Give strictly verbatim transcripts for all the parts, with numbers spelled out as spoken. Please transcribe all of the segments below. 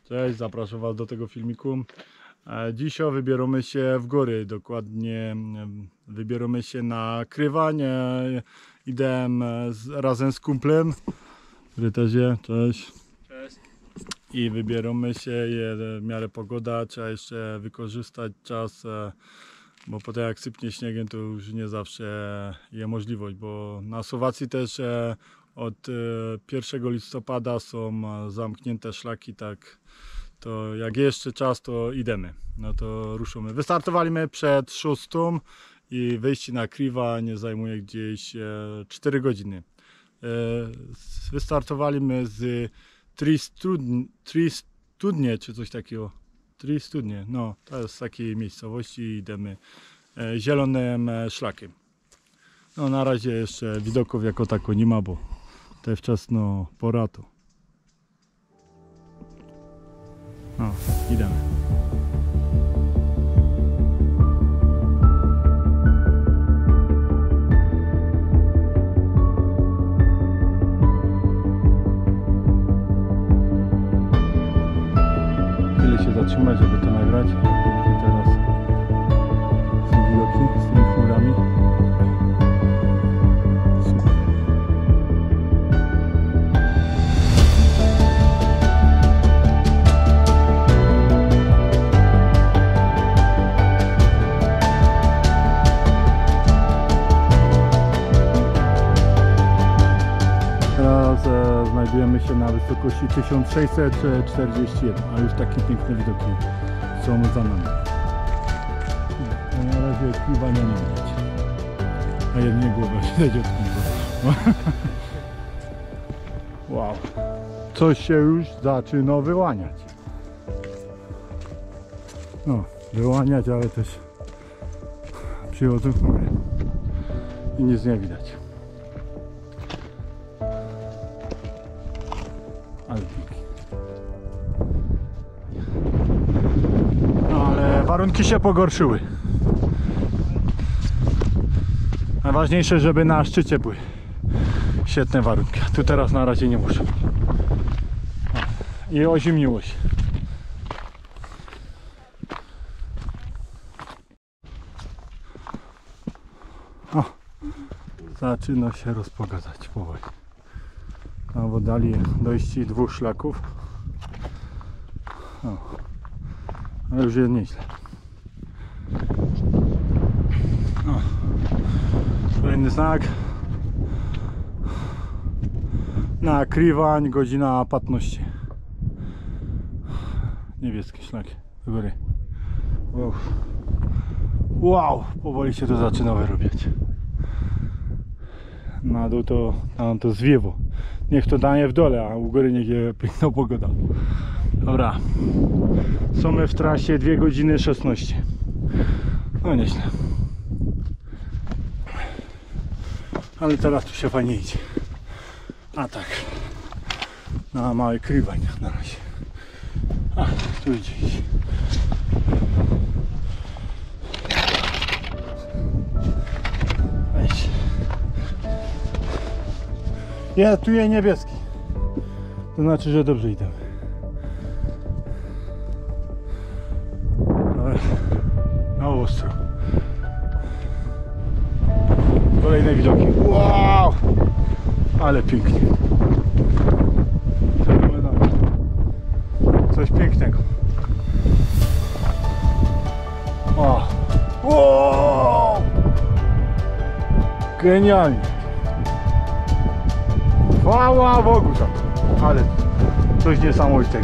Cześć, zapraszam Was do tego filmiku. Dzisiaj wybieramy się w góry, dokładnie wybieramy się na Krywań. Idę z, razem z kumplem, który też jest. Cześć. Cześć. I wybieramy się, w miarę pogoda, trzeba jeszcze wykorzystać czas, bo potem jak sypnie śniegiem, to już nie zawsze jest możliwość, bo na Słowacji też od pierwszego listopada są zamknięte szlaki, tak to jak jeszcze czas, to idziemy, no to ruszymy. Wystartowaliśmy przed szóstą i wyjście na Krywań zajmuje gdzieś cztery godziny. Wystartowaliśmy z Trzy studnie, trzy studnie czy coś takiego. Trzy studnie, no to jest z takiej miejscowości i idziemy zielonym szlakiem. No na razie jeszcze widoków jako tako nie ma, bo to jest wczesno pora to. No, idziemy. Zatrzymać, żeby to nagrać. I teraz są widoki z tymi chmurami. Super. Teraz e, znajdujemy się na wysokości tysiąc sześćset czterdzieści jeden, a już takie piękne widoki są za nami. Na razie Krywania nie widać, a jedynie głowę widać od Krywa. Wow, coś się już zaczyna wyłaniać. No, wyłaniać, ale też przychodzą chmury i nic nie widać. No ale warunki się pogorszyły. Najważniejsze, żeby na szczycie były świetne warunki. Tu teraz na razie nie muszę. I ozimniło się. O, zaczyna się rozpogadać powoli. No bo dali dojście dwóch szlaków. O, ale już jest nieźle. O, kolejny znak. Na Krywań, godzina piętnaście. Niebieskie szlaki do góry. Wow. Wow, powoli się to zaczyna wyrobiać. Na dół to, tam to zwiewo. Niech to danie w dole, a u góry niech jest piękna pogoda. Dobra. Są w trasie dwie godziny szesnaście. No nieźle. Ale teraz tu się fajnie idzie. A tak. Na mały Krywań na razie. A, tu idzie iść. Weź. Ja tu jest niebieski. To znaczy, że dobrze idę. Na ostro. Kolejne widoki. Wow! Ale pięknie. Fenomenalnie. Coś pięknego. O! Wow! Genialnie. Chwała Bogu za to. Ale coś niesamowitego.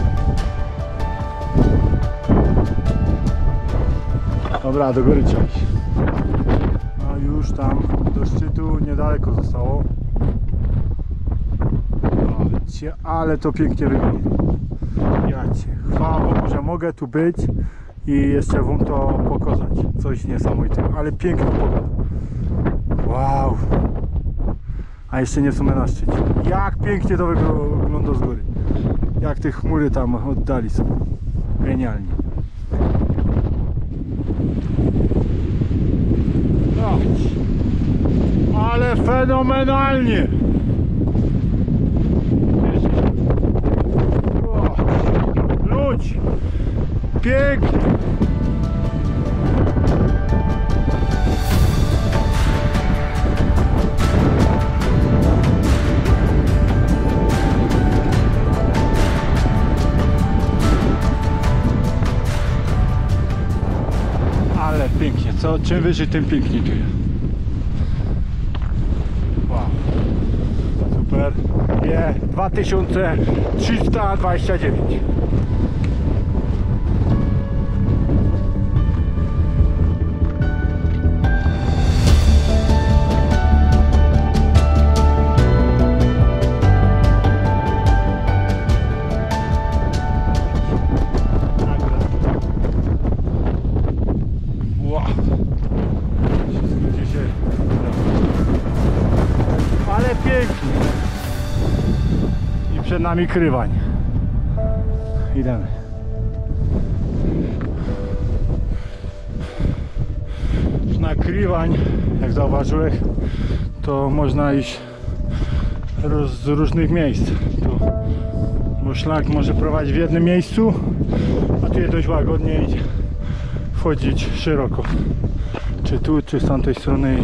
Dobra, do góry trzeba iść. No już tam do szczytu niedaleko zostało. Ale to pięknie wygląda. Ja cię, chwała Bogu, że mogę tu być i jeszcze wam to pokazać. Coś niesamowitego, ale piękna pogoda. Wow. A jeszcze nie są na szczycie. Jak pięknie to wygląda z góry. Jak te chmury tam oddali są. Genialnie. No. Ale fenomenalnie. O. pięknie. Ale pięknie, co? Czym wyżej, tym piękniej tu jest. Wow. Super. Je dwa tysiące trzysta dwadzieścia dziewięć. Ale pięknie. I przed nami Krywań. Idziemy. Na Krywań, jak zauważyłeś, to można iść z różnych miejsc. Tu, bo szlak może prowadzić w jednym miejscu, a tu jest dość łagodnie i wchodzić szeroko. Czy tu, czy z tamtej strony.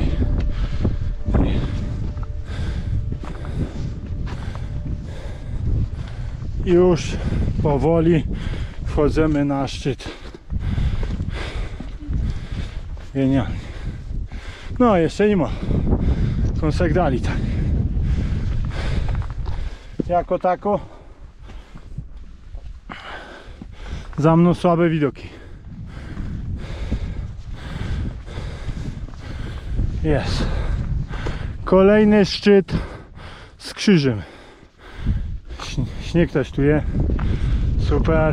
I już powoli wchodzimy na szczyt. Genialnie. No, jeszcze nie ma. Kąsek dali tak. Jako tako. Za mną słabe widoki. Jest. Kolejny szczyt z krzyżem. Śnieg też tu jest. Super.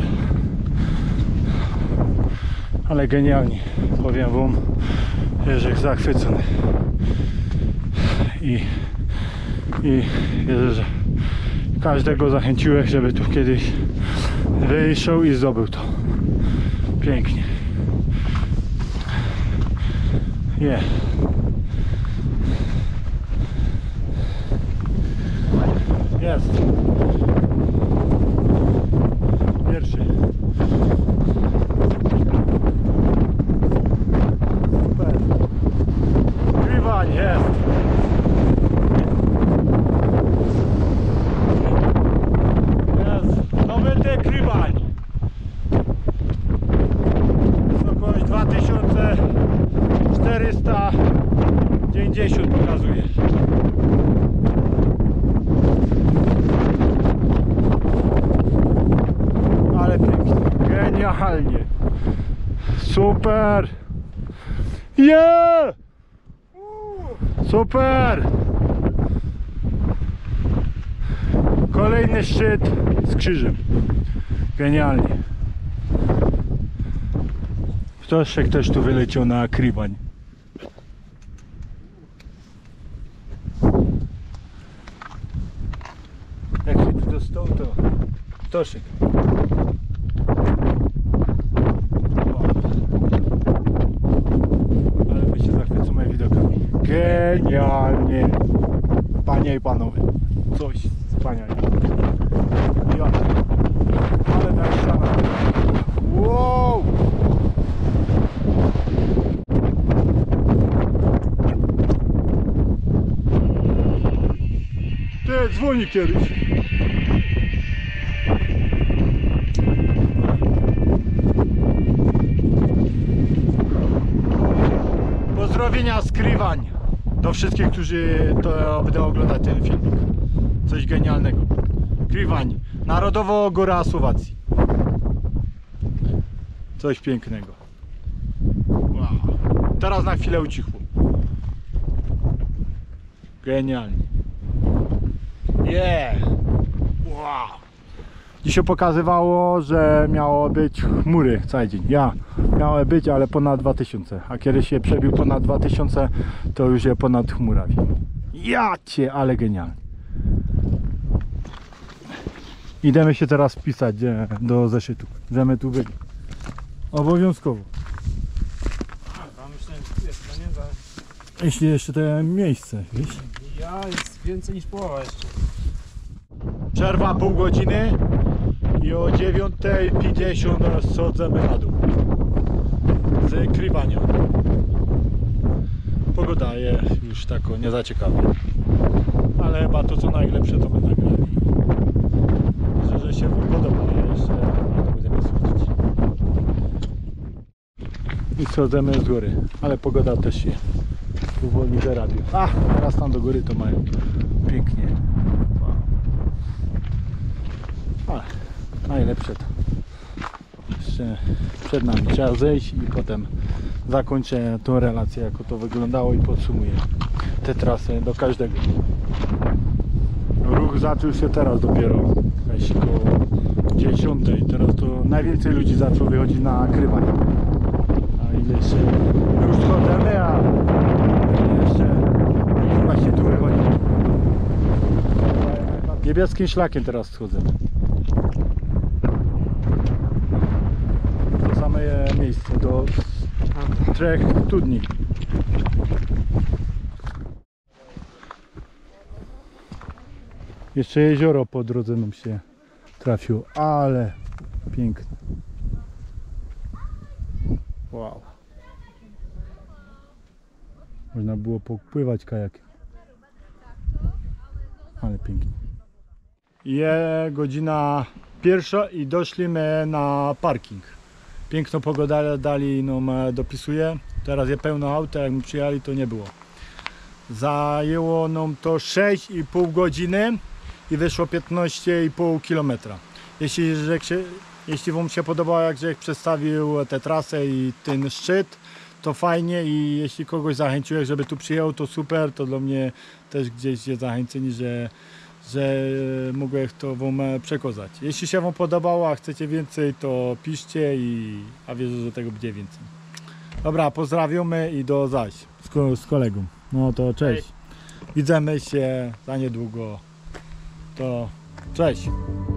Ale genialnie. Powiem wam, że zachwycony. I, i wierzę, że każdego zachęciłem, żeby tu kiedyś wyszedł i zdobył to. Pięknie. Yeah. Jest. Pierwszy. Super. Krywań jest. Jest. Nowy Krywań. Około dwa tysiące czterysta dziewięćdziesiąt pokazuje. Ale pięknie, genialnie, super, yeah! Super, kolejny szczyt z krzyżem, genialnie. Ktoś, ktoś tu wyleciał na Krywań. Jak się tu dostał, to Ptoszyk. Ale my się zachwycamy widokami. Genialnie. Panie i panowie. Coś wspaniałego. Ja. Ale tak ściana. Wow! Ty, dzwoni kiedyś. Pozdrowienia z Krywań do wszystkich, którzy to będą oglądać ten filmik. Coś genialnego. Krywań, Narodowa Góra Słowacji. Coś pięknego. Wow. Teraz na chwilę ucichło. Genialnie. Yeah. Wow. Dzisiaj pokazywało, że miało być chmury cały dzień. Ja, miało być, ale ponad dwa tysiące. A kiedy się przebił ponad dwa tysiące, to już jest ponad chmurami. Ja cię, ale genialnie. Idziemy się teraz wpisać do zeszytu, że my tu byli. Obowiązkowo. Myślałem, że tu jest, no nie? Za... Jeśli jeszcze to miejsce, wiesz? Ja, jest więcej niż połowa jeszcze. Przerwa pół godziny i I o dziewiątej pięćdziesiąt schodzimy na dół z Krywania. Pogoda jest już tako nie za ciekawa, ale chyba to co najlepsze to my nagrali. Myślę, że się wam podoba, a jeszcze na to będziemy schodzić. I schodzimy z góry, ale pogoda też się powoli zarabia. A, teraz tam do góry to mają pięknie. Wow. Ale najlepsze to jeszcze przed nami. Trzeba zejść i potem zakończę tą relację, jak to wyglądało i podsumuję te trasy do każdego. Ruch zaczął się teraz dopiero, jeśli koło dziesiątej. Teraz to najwięcej ludzi zaczął wychodzić na Krywanie. A ile jeszcze już schodzimy, a jeszcze właśnie tu wychodzi. Niebieskim szlakiem teraz schodzimy. To same miejsce do trzech studni. Jeszcze jezioro po drodze nam się trafiło, ale piękne. Wow. Można było popływać kajakiem. Ale pięknie. Jest godzina pierwsza i doszliśmy na parking. Piękną pogodę dali nam, dopisuje. Teraz jest pełno auta, jak my przyjechali to nie było. Zajęło nam to sześć i pół godziny i wyszło piętnaście i pół kilometra. Jeśli, się, jeśli wam się podobało, jak Grzech przedstawił tę trasę i ten szczyt, to fajnie i jeśli kogoś zachęciłeś, żeby tu przyjechał, to super. To dla mnie też gdzieś jest zachęcenie, że że mogę to wam przekazać. Jeśli się wam podobało, a chcecie więcej, to piszcie i a wierzę, że tego będzie więcej. Dobra, pozdrawiamy i do zaś z, ko z kolegą. No to cześć. Widzimy się za niedługo. To cześć.